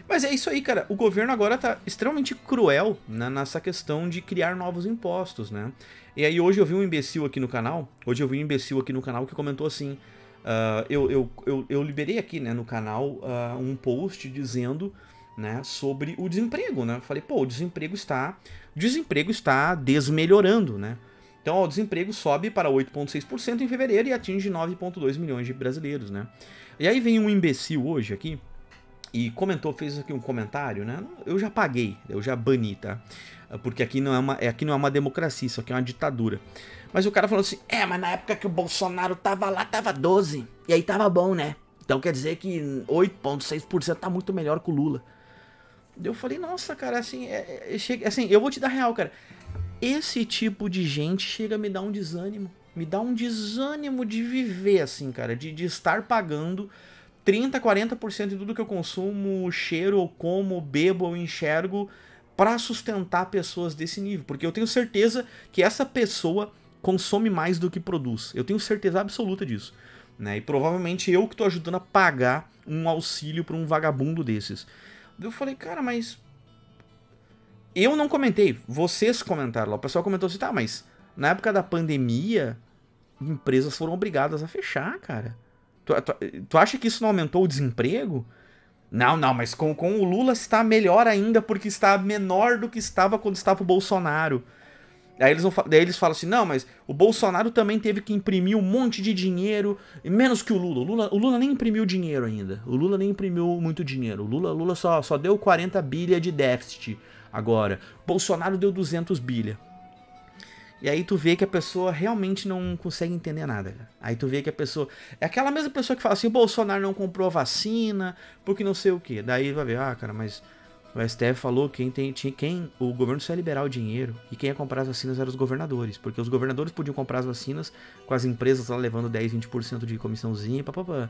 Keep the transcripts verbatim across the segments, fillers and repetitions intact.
Mas é isso aí, cara. O governo agora tá extremamente cruel, né, nessa questão de criar novos impostos, né? E aí hoje eu vi um imbecil aqui no canal, hoje eu vi um imbecil aqui no canal que comentou assim, uh, eu, eu, eu, eu liberei aqui, né, no canal uh, um post dizendo, né, sobre o desemprego, né? Eu falei, pô, o desemprego está, o desemprego está desmelhorando, né? Então, ó, o desemprego sobe para oito vírgula seis por cento em fevereiro e atinge nove vírgula dois milhões de brasileiros, né? E aí vem um imbecil hoje aqui e comentou, fez aqui um comentário, né? Eu já paguei, eu já bani, tá? Porque aqui não é uma, aqui não é uma democracia, isso aqui é uma ditadura. Mas o cara falou assim, é, mas na época que o Bolsonaro tava lá, tava doze, e aí tava bom, né? Então quer dizer que oito vírgula seis por cento tá muito melhor que o Lula. Eu falei, nossa, cara, assim, é, é, chega, assim, eu vou te dar real, cara. Esse tipo de gente chega a me dar um desânimo. Me dá um desânimo de viver, assim, cara. De, de estar pagando trinta, quarenta por cento de tudo que eu consumo, cheiro, ou como, bebo ou enxergo para sustentar pessoas desse nível. Porque eu tenho certeza que essa pessoa consome mais do que produz. Eu tenho certeza absoluta disso. Né? E provavelmente eu que estou ajudando a pagar um auxílio para um vagabundo desses. Eu falei, cara, mas... Eu não comentei, vocês comentaram lá. O pessoal comentou assim, tá, mas na época da pandemia, empresas foram obrigadas a fechar, cara. Tu, tu, tu acha que isso não aumentou o desemprego? Não, não, mas com, com o Lula está melhor ainda porque está menor do que estava quando estava o Bolsonaro. Aí eles, vão, daí eles falam assim, não, mas o Bolsonaro também teve que imprimir um monte de dinheiro, menos que o Lula. O Lula, o Lula nem imprimiu dinheiro ainda. O Lula nem imprimiu muito dinheiro. O Lula, o Lula só, só deu quarenta bilhões de déficit agora. Bolsonaro deu duzentos bilhões. E aí tu vê que a pessoa realmente não consegue entender nada. Aí tu vê que a pessoa... É aquela mesma pessoa que fala assim, o Bolsonaro não comprou a vacina, porque não sei o quê. Daí vai ver, ah, cara, mas... O S T F falou que quem tem, tinha, quem, o governo só ia liberar o dinheiro e quem ia comprar as vacinas eram os governadores, porque os governadores podiam comprar as vacinas com as empresas lá levando dez, vinte por cento de comissãozinha, papapá.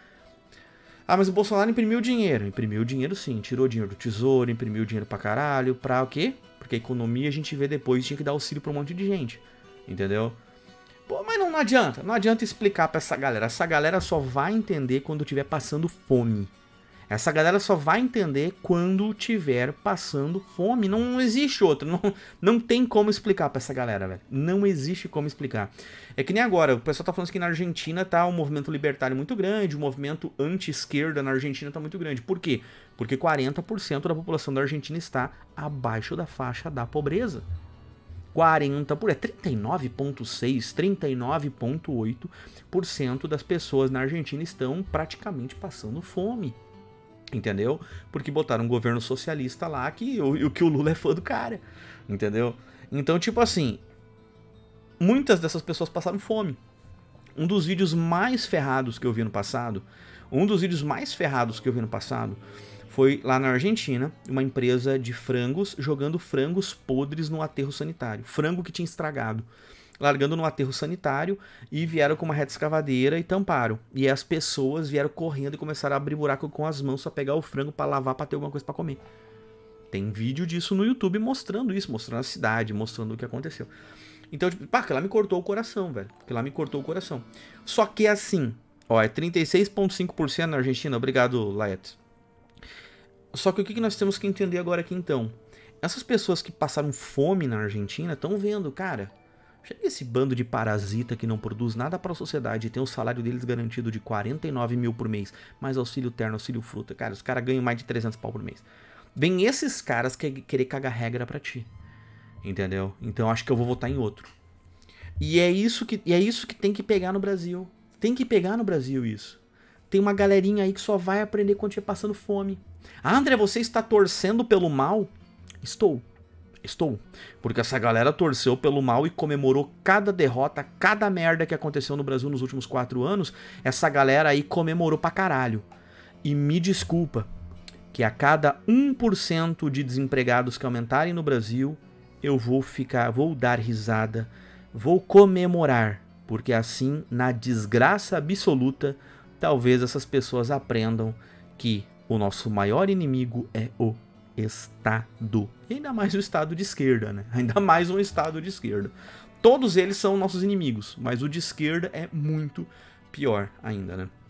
Ah, mas o Bolsonaro imprimiu dinheiro. Imprimiu dinheiro sim, tirou dinheiro do tesouro, imprimiu dinheiro pra caralho, pra o quê? Porque a economia a gente vê depois, tinha que dar auxílio pra um monte de gente, entendeu? Pô, mas não, não adianta, não adianta explicar pra essa galera, essa galera só vai entender quando estiver passando fome. Essa galera só vai entender quando tiver passando fome. Não existe outro. Não, não tem como explicar pra essa galera, velho. Não existe como explicar. É que nem agora. O pessoal tá falando que na Argentina tá um movimento libertário muito grande. O movimento anti-esquerda na Argentina tá muito grande. Por quê? Porque quarenta por cento da população da Argentina está abaixo da faixa da pobreza. quarenta por cento. É trinta e nove vírgula seis, trinta e nove vírgula oito por cento das pessoas na Argentina estão praticamente passando fome. Entendeu? Porque botaram um governo socialista lá que o, que o Lula é fã do cara. Entendeu? Então, tipo assim, muitas dessas pessoas passaram fome. Um dos vídeos mais ferrados que eu vi no passado, um dos vídeos mais ferrados que eu vi no passado, foi lá na Argentina, uma empresa de frangos jogando frangos podres no aterro sanitário. Frango que tinha estragado. Largando no aterro sanitário e vieram com uma reta escavadeira e tamparam. E as pessoas vieram correndo e começaram a abrir buraco com as mãos pra pegar o frango pra lavar, pra ter alguma coisa pra comer. Tem vídeo disso no YouTube mostrando isso, mostrando a cidade, mostrando o que aconteceu. Então, tipo, pá, aquilo lá me cortou o coração, velho. Aquilo lá me cortou o coração. Só que assim, ó, é trinta e seis vírgula cinco por cento na Argentina. Obrigado, Laet. Só que o que nós temos que entender agora aqui então? Essas pessoas que passaram fome na Argentina estão vendo, cara... Chega esse bando de parasita que não produz nada para a sociedade e tem o salário deles garantido de quarenta e nove mil por mês, mais auxílio terno, auxílio fruta. Cara, os caras ganham mais de trezentos pau por mês. Vem esses caras que querer cagar regra pra ti. Entendeu? Então acho que eu vou votar em outro. E é isso que, e é isso que tem que pegar no Brasil. Tem que pegar no Brasil isso. Tem uma galerinha aí que só vai aprender quando estiver passando fome. Ah, André, você está torcendo pelo mal? Estou. Estou. Porque essa galera torceu pelo mal e comemorou cada derrota, cada merda que aconteceu no Brasil nos últimos quatro anos. Essa galera aí comemorou pra caralho. E me desculpa, que a cada um por cento de desempregados que aumentarem no Brasil, eu vou ficar, vou dar risada, vou comemorar. Porque assim, na desgraça absoluta, talvez essas pessoas aprendam que o nosso maior inimigo é o Estado. E ainda mais o Estado de esquerda, né? Ainda mais um Estado de esquerda. Todos eles são nossos inimigos, mas o de esquerda é muito pior ainda, né?